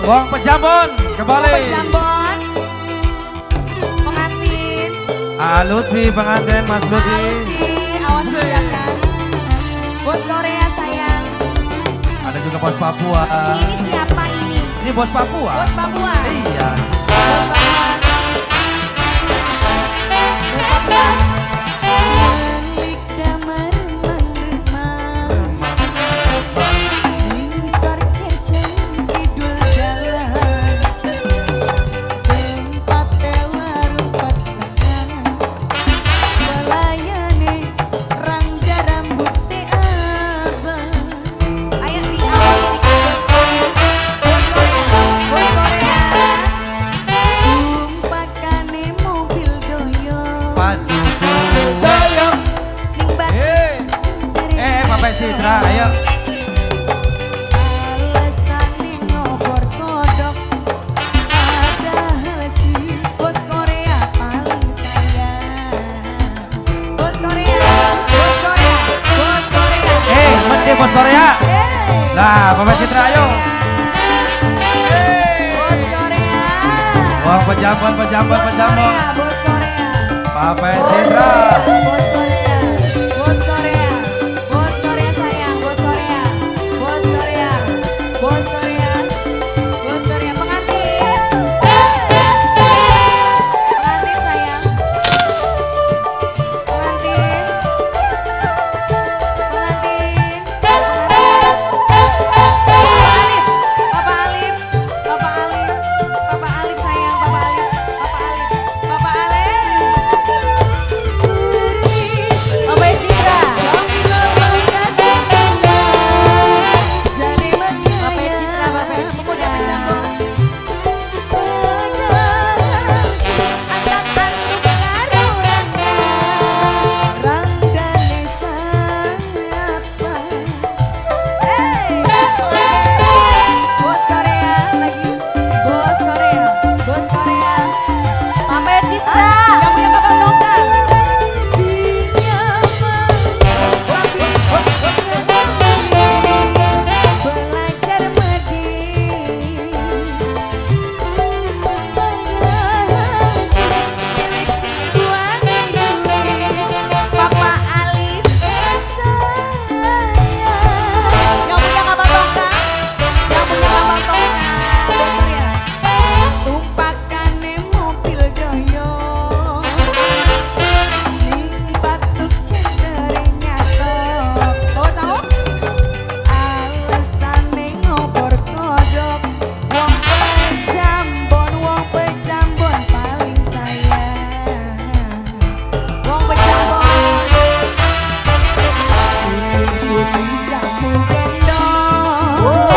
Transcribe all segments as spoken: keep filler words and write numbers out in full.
Wong Pejambon kembali. Wong Pejambon. Pengantin. Ah, Lutfi pengantin, Mas Ah, Lutfi. Lutfi, awas silakan. Bos Korea sayang. Ada juga bos Papua. Ini siapa ini? Ini bos Papua. Bos Papua. Iya. Bos Papua. Bos Papua. Citra, ayo. Alasannya ngobor kodok, padahal si bos Korea paling sayang. Bos Korea, bos Korea, bos Korea. Eh, mending bos Korea. Hey. Lah, Papa Citra ayo. Bos Korea. Wong Pejambon, Pejambon, Pejambon. Bos Korea. Papa Citra. Bos Korea, bos Korea, bos Korea sayang, bos Korea, bos Korea, bos Korea, bos Korea pengantin, pengantin sayang, pengantin, pengantin, Papa Alif, Papa Alif, Papa Alif sayang, Papa Alif, Papa Alif, Papa Alif. Papa Citra, Papa Citra, Papa pemuda Pejambon. Bos Korea lagi, bos Korea, bos Korea. Papa Citra, yang punya kapal tongkang. Belajar medit, Papa Alif sayang, yang punya kapal tongkang, yang punya kapal tongkang, bos Korea. Tumpakane mobil doyo, ning batuk sendiri nyato. Bawa sao? Alesane ngobor kodok, wong Pejambon, wong Pejambon paling sayang. Wong Pejambon, putih jamu gendong.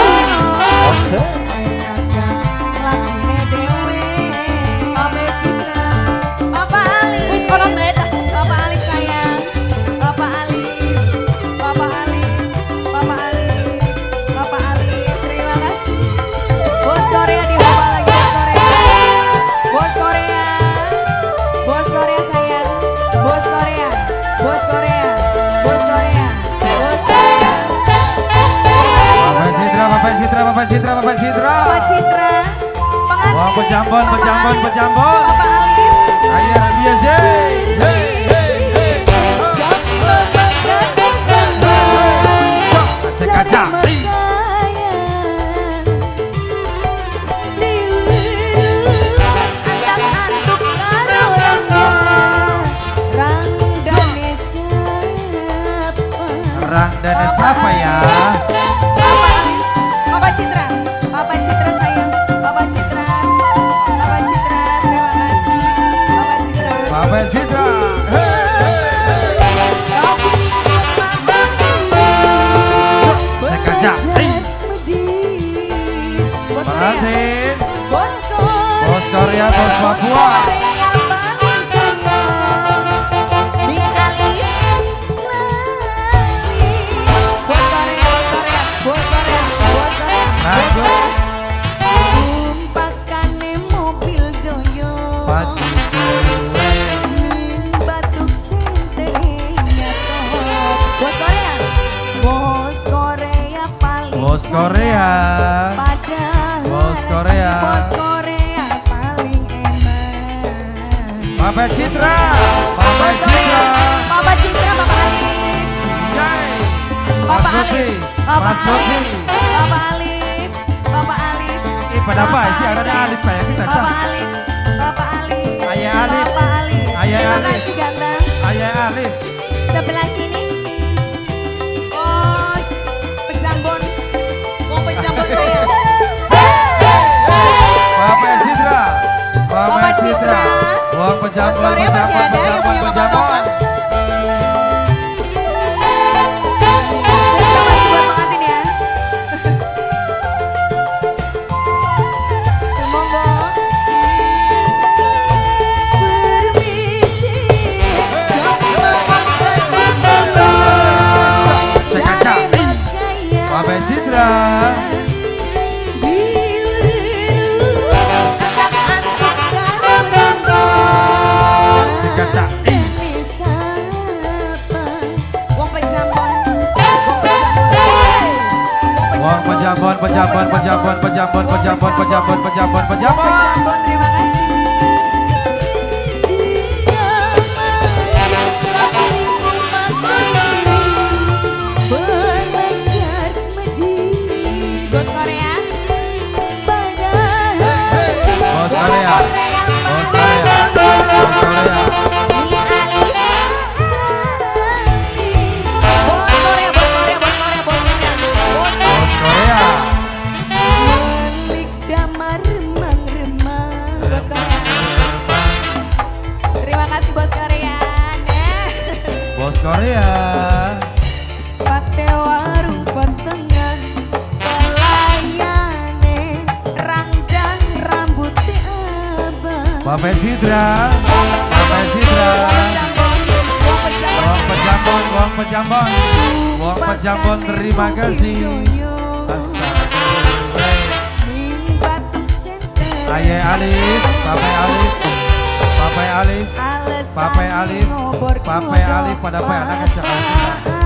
Lakune dewe, Papa Citra, Papa Alif, Papa Alif sayang, Papa Alif, Papa Alif, Papa Alif, Papa Alif, terima kasih. Bos Korea dibawa lagi, bos Korea, bos Korea, bos Korea sayang, bos Korea, bos Korea, bos Korea, bos Korea. Papa Citra, Papa Citra, Papa Citra, Papa Citra. Papa Citra, pengantin. Wong Pejambon, Papa Pejambon, Alif, Pejambon. Papa Alif. Ayo Rabia Zey. Hey, hey, hey. Sok, kaca. Rang dan siapa ya? Papa Alif, Papa Citra, Papa Citra sayang, Papa Citra, Papa Citra, terima kasih, Papa Citra. Papa Citra. Hey, hey, hey. Kau pikir Papa Sok, kaca. Hey. Bos Korea, Pengantin. Bos Korea, Bos Korea, bos Papua. Lanjut. Tumpakane mobil doyo, Padu ning batuk senteri nyato. Bos Korea, bos Korea paling Bos Korea. sayang, padahal Bos Korea. Bos Korea paling enak. Papa Citra, Papa Bos Korea, Citra. Papa Citra, Papa Alif. Jai. Papa Mas Lutfi, Alif, Papa Mas Lutfi. Alif, Papa Alif, Papa Alif. Eh, pada apa Papa sih? Ada Alif. Alif kayak kita Papa sah. Alif, Papa Alif. Ayah Alif. Papa Alif. Ayah Terima Alif. kasih ganteng. Ayah Alif. Sebelah sini. Bos Pejambon. Mau Pejambon saya. Papa Citra, Papa Papa Citra. Citra. Wong Bos pejambon, Korea masih pejambon, ada yang pejambon, punya Papa pejambon. Tongkang? Terima kasih buat pengantin ya. Monggo. Permisi. Cek kaca. Papa Citra. Cek kaca. Wong pejambon, pejambon, pejambon, pejambon, pejambon, pejambon, pejambon, pejambon. Pejambon, terima kasih. Bos Korea. Bos Korea. Bos Korea. Bos Korea. Bos Korea, Bos Korea, Bos Korea, Bos Korea. Bos Korea. Melik damar remang-remang. Bos Korea. Terima kasih Bos Korea. Bos Korea. Pate warung pentengan pelayane rangdang rambutnya abang. Papa Citra. Papa Citra. Wong pejambon, wong pejambon. Wong pejambon, terima kasih. Ayah Alif, Papa Alif. Papa Alif. Papa Alif. Papa Alif pada apa anak kecil.